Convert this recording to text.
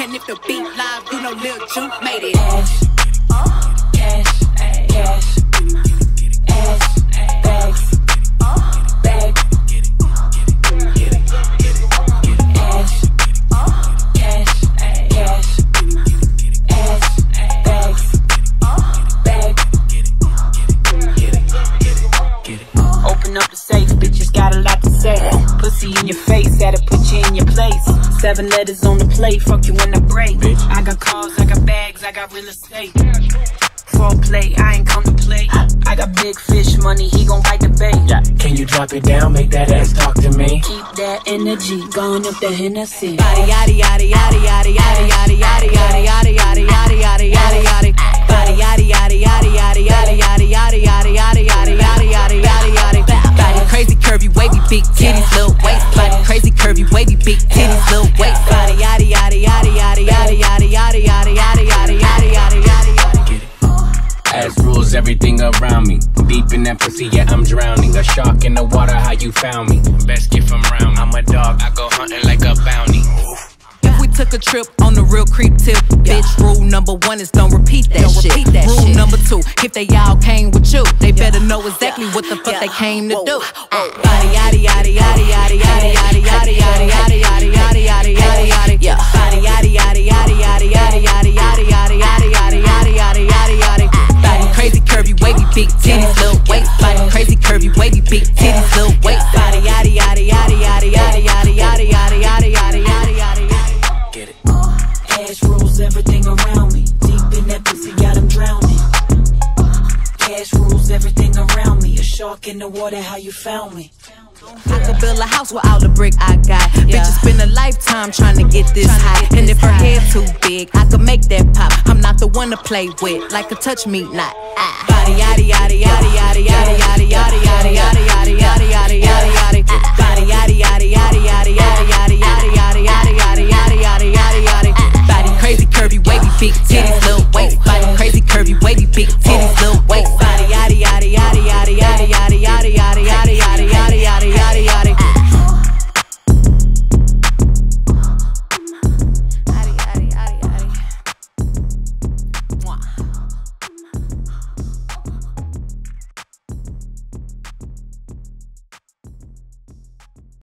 And if the beat live, you know Lil Juke made it. Cash, cash, cash, ass, bags, bag, ass, cash, cash, ass, bags, bag. Open up the safe, bitches got a lot to say. Pussy in your face, had to put you in your place. 7 letters on the plate, fuck you when I break. I got cars, I got bags, I got real estate. Foreplay, I ain't come to play. I got big fish money, he gon' bite the bait. Can you drop it down, make that ass talk to me? Keep that energy, gone up the Hennessy. Body yaddy yaddy yaddy yaddy yaddy yaddy yaddy yaddy yaddy yaddy yaddy yaddy yaddy. Body yaddy yaddy yaddy yaddy yaddy yaddy yaddy yaddy yaddy yaddy yaddy yaddy yaddy yaddy. Body crazy curvy wavy big titties little waist. Body crazy curvy wavy big titties little waist. Body yaddy yaddy yaddy yaddy yaddy yaddy yaddy yaddy yaddy yaddy yaddy yaddy yaddy. Ass rules everything around me. Deep in that pussy, yeah, I'm drowning. A shark in the water, how you found me? Best gift from round. I'm a dog, I go hunting like a bounty. If we took a trip on the real creep tip, bitch, rule number 1 is don't repeat that shit. Rule number 2, if they all came with you, they better know exactly what the fuck they came to do. Body yaddy yaddy yaddy yaddy yaddy yaddy yaddy yaddy yaddy yaddy yaddy yaddy yaddy yaddy. Body yaddy yaddy yaddy yaddy yaddy yaddy yaddy yaddy yaddy yaddy yaddy yaddy yaddy yaddy. Body crazy curvy wavy big titties little waist. Body crazy curvy wavy big titties little waist. Body yaddy yaddy yaddy yaddy yaddy yaddy yaddy yaddy yaddy yaddy yaddy yaddy. Get it. Cash rules everything around me. Deep in that pussy, got 'em drowning. Cash rules everything around me. A shark in the water, how you found me? I could build a house without the brick I got. Bitches spend a lifetime trying to get this high. And if her head too big, I could make that pop. I'm not the one to play with, like a touch me not. Body yaddy yaddy yaddy yaddy yaddy yaddy yaddy yaddy yaddy yaddy yaddy yaddy yaddy yaddy. Body yaddy yaddy yaddy yaddy yaddy yaddy yaddy yaddy yaddy yaddy yaddy yaddy yaddy yaddy. Body crazy curvy wavy big titties little waist. Body crazy curvy wavy big